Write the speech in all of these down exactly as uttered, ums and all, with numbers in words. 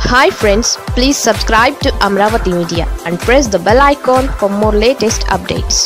Hi friends, please subscribe to Amravati Media and press the bell icon for more latest updates.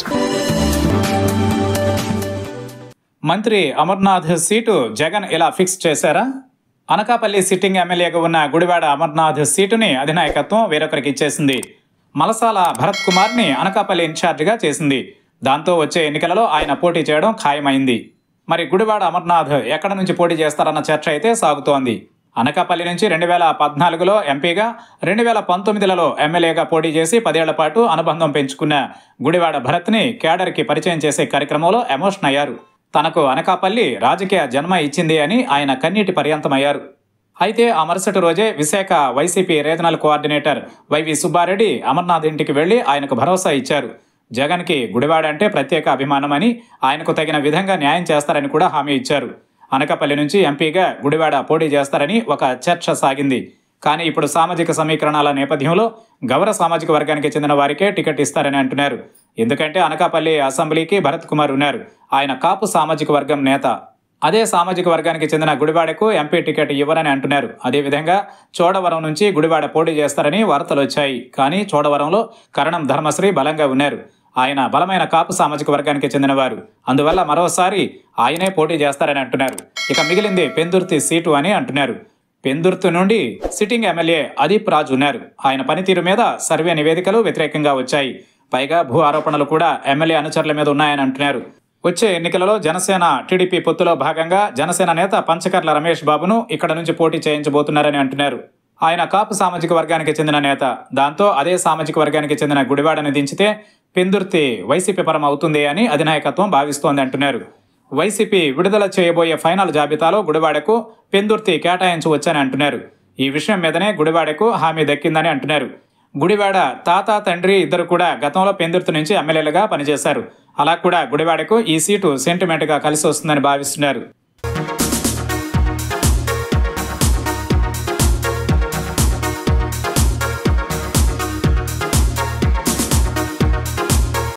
మంత్రి Amarnath seat Jagan ఇలా fix చేశారా? Anakapalli sitting ఎమ్మెల్యేగా ఉన్న గుడివాడ అమర్నాథ్ సీటుని అధినాయకత్వం వేరొకరికి ఇచ్చేసింది. మలసాల భరత్ కుమార్ని అనకాపల్లి ఇన్ఛార్జిగా చేసింది. దాంతో వచ్చే ఎన్నికలలో ఆయన పోటీ చేయడం ఖాయమైంది. మరి గుడివాడ అమర్నాథ్ ఎక్కడ నుంచి పోటీ చేస్తారన్న చర్చ అయితే సాగుతోంది. అనకాపల్లి నుంచి రెండు వేల పద్నాలుగులో ఎంపీగా, రెండు వేల పంతొమ్మిదిలలో ఎమ్మెల్యేగా పోటీ చేసి పదేళ్ల పాటు అనుబంధం పెంచుకున్న గుడివాడ భరత్ని కేడర్కి పరిచయం చేసే కార్యక్రమంలో ఎమోషన్ అయ్యారు. తనకు అనకాపల్లి రాజకీయ జన్మ ఇచ్చింది అని ఆయన కన్నీటి పర్యంతమయ్యారు. అయితే ఆ మరుసటి రోజే విశాఖ వైసీపీ రీజనల్ కోఆర్డినేటర్ వైవి సుబ్బారెడ్డి అమర్నాథ్ ఇంటికి వెళ్లి ఆయనకు భరోసా ఇచ్చారు. జగన్కి గుడివాడ అంటే ప్రత్యేక అభిమానమని, ఆయనకు తగిన విధంగా న్యాయం చేస్తారని కూడా హామీ ఇచ్చారు. అనకాపల్లి నుంచి ఎంపీగా గుడివాడ పోటీ చేస్తారని ఒక చర్చ సాగింది. కానీ ఇప్పుడు సామాజిక సమీకరణాల నేపథ్యంలో గౌర సామాజిక వర్గానికి చెందిన వారికే టికెట్ ఇస్తారని అంటున్నారు. ఎందుకంటే అనకాపల్లి అసెంబ్లీకి భరత్ కుమార్ ఉన్నారు. ఆయన కాపు సామాజిక వర్గం నేత. అదే సామాజిక వర్గానికి చెందిన గుడివాడకు ఎంపీ టికెట్ ఇవ్వరని అంటున్నారు. అదేవిధంగా చోడవరం నుంచి గుడివాడ పోటీ చేస్తారని వార్తలు వచ్చాయి. కానీ చోడవరంలో కరణం ధర్మశ్రీ బలంగా ఉన్నారు. ఆయన బలమైన కాపు సామాజిక వర్గానికి చెందినవారు. అందువల్ల మరోసారి ఆయనే పోటీ చేస్తారని అంటున్నారు. ఇక మిగిలింది పెందుర్తి సీటు అని అంటున్నారు. పెందుర్తి నుండి సిట్టింగ్ ఎమ్మెల్యే అదీప్ రాజ్ ఉన్నారు. ఆయన పనితీరు మీద సర్వే నివేదికలు వ్యతిరేకంగా వచ్చాయి. పైగా భూ ఆరోపణలు కూడా ఎమ్మెల్యే అనుచరుల మీద ఉన్నాయని అంటున్నారు. వచ్చే ఎన్నికలలో జనసేన టీడీపీ పొత్తులో భాగంగా జనసేన నేత పంచకర్ల రమేష్ బాబును ఇక్కడ నుంచి పోటీ చేయించబోతున్నారని అంటున్నారు. ఆయన కాపు సామాజిక వర్గానికి చెందిన నేత. దాంతో అదే సామాజిక వర్గానికి చెందిన గుడివాడని దించితే పెందుర్తి వైసీపీ పరం అవుతుంది అని అధినాయకత్వం భావిస్తోంది అంటున్నారు. వైసీపీ విడుదల చేయబోయే ఫైనల్ జాబితాలో గుడివాడకు పెందుర్తి కేటాయించవచ్చని అంటున్నారు. ఈ విషయం మీదనే గుడివాడకు హామీ దక్కిందని అంటున్నారు. గుడివాడ తాత తండ్రి ఇద్దరు కూడా గతంలో పెందుర్తి నుంచి ఎమ్మెల్యేలుగా పనిచేశారు. అలా కూడా గుడివాడకు ఈ సీటు సెంటిమెంట్గా కలిసి వస్తుందని భావిస్తున్నారు.